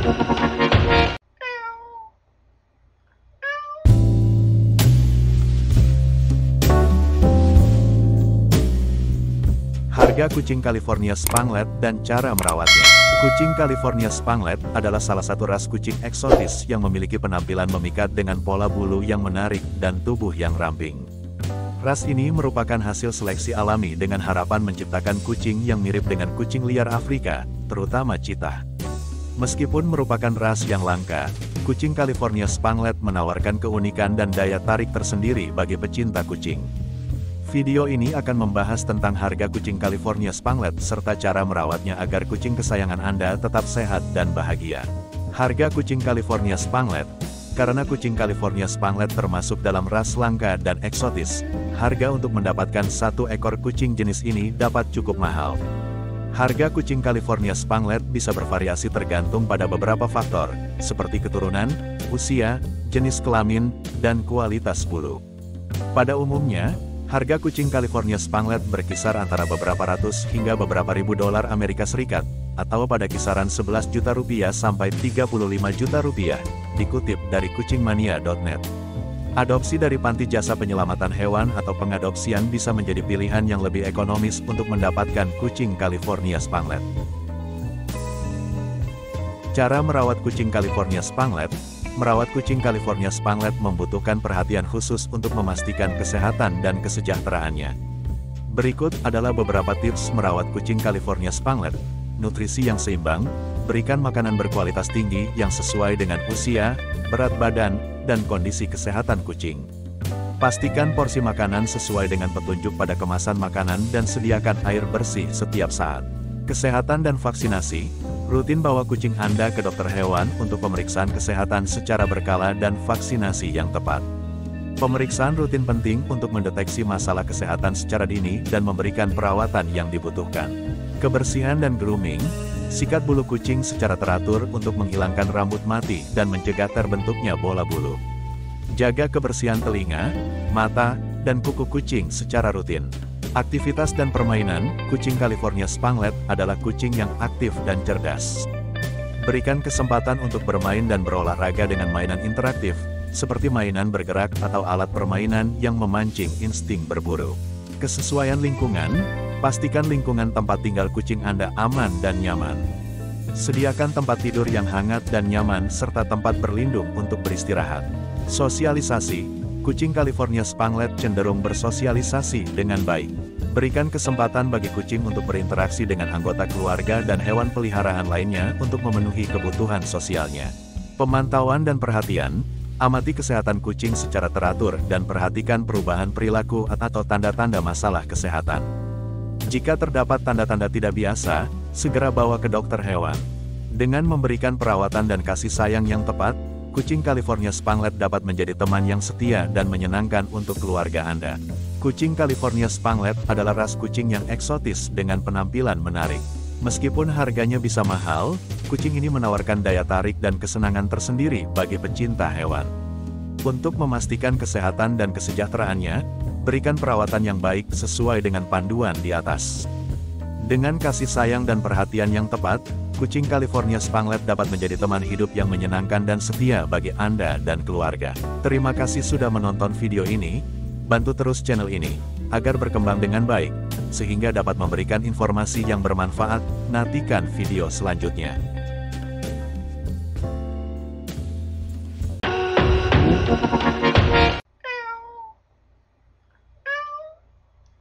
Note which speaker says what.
Speaker 1: Harga kucing California Spanglet dan cara merawatnya. Kucing California Spanglet adalah salah satu ras kucing eksotis yang memiliki penampilan memikat dengan pola bulu yang menarik dan tubuh yang ramping. Ras ini merupakan hasil seleksi alami dengan harapan menciptakan kucing yang mirip dengan kucing liar Afrika, terutama cheetah. Meskipun merupakan ras yang langka, kucing California Spanglet menawarkan keunikan dan daya tarik tersendiri bagi pecinta kucing. Video ini akan membahas tentang harga kucing California Spanglet serta cara merawatnya agar kucing kesayangan Anda tetap sehat dan bahagia. Harga kucing California Spanglet. Karena kucing California Spanglet termasuk dalam ras langka dan eksotis, harga untuk mendapatkan satu ekor kucing jenis ini dapat cukup mahal. Harga kucing California Spanglet bisa bervariasi tergantung pada beberapa faktor, seperti keturunan, usia, jenis kelamin, dan kualitas bulu. Pada umumnya, harga kucing California Spanglet berkisar antara beberapa ratus hingga beberapa ribu dolar Amerika Serikat, atau pada kisaran 11 juta rupiah sampai 35 juta rupiah, dikutip dari kucingmania.net. Adopsi dari panti jasa penyelamatan hewan atau pengadopsian bisa menjadi pilihan yang lebih ekonomis untuk mendapatkan kucing California Spanglet. Cara merawat kucing California Spanglet. Merawat kucing California Spanglet membutuhkan perhatian khusus untuk memastikan kesehatan dan kesejahteraannya. Berikut adalah beberapa tips merawat kucing California Spanglet. Nutrisi yang seimbang, berikan makanan berkualitas tinggi yang sesuai dengan usia, berat badan, dan kondisi kesehatan kucing. Pastikan porsi makanan sesuai dengan petunjuk pada kemasan makanan dan sediakan air bersih setiap saat. Kesehatan dan vaksinasi. Rutin bawa kucing Anda ke dokter hewan untuk pemeriksaan kesehatan secara berkala dan vaksinasi yang tepat. Pemeriksaan rutin penting untuk mendeteksi masalah kesehatan secara dini dan memberikan perawatan yang dibutuhkan. Kebersihan dan grooming. Sikat bulu kucing secara teratur untuk menghilangkan rambut mati dan mencegah terbentuknya bola bulu. Jaga kebersihan telinga, mata, dan kuku kucing secara rutin. Aktivitas dan permainan. Kucing California Spanglet adalah kucing yang aktif dan cerdas. Berikan kesempatan untuk bermain dan berolahraga dengan mainan interaktif, seperti mainan bergerak atau alat permainan yang memancing insting berburu. Kesesuaian lingkungan. Pastikan lingkungan tempat tinggal kucing Anda aman dan nyaman. Sediakan tempat tidur yang hangat dan nyaman serta tempat berlindung untuk beristirahat. Sosialisasi. Kucing California Spanglet cenderung bersosialisasi dengan baik. Berikan kesempatan bagi kucing untuk berinteraksi dengan anggota keluarga dan hewan peliharaan lainnya untuk memenuhi kebutuhan sosialnya. Pemantauan dan perhatian. Amati kesehatan kucing secara teratur dan perhatikan perubahan perilaku atau tanda-tanda masalah kesehatan. Jika terdapat tanda-tanda tidak biasa, segera bawa ke dokter hewan. Dengan memberikan perawatan dan kasih sayang yang tepat, kucing California Spanglet dapat menjadi teman yang setia dan menyenangkan untuk keluarga Anda. Kucing California Spanglet adalah ras kucing yang eksotis dengan penampilan menarik. Meskipun harganya bisa mahal, kucing ini menawarkan daya tarik dan kesenangan tersendiri bagi pecinta hewan. Untuk memastikan kesehatan dan kesejahteraannya, berikan perawatan yang baik sesuai dengan panduan di atas. Dengan kasih sayang dan perhatian yang tepat, kucing California Spanglet dapat menjadi teman hidup yang menyenangkan dan setia bagi Anda dan keluarga. Terima kasih sudah menonton video ini. Bantu terus channel ini, agar berkembang dengan baik, sehingga dapat memberikan informasi yang bermanfaat. Nantikan video selanjutnya.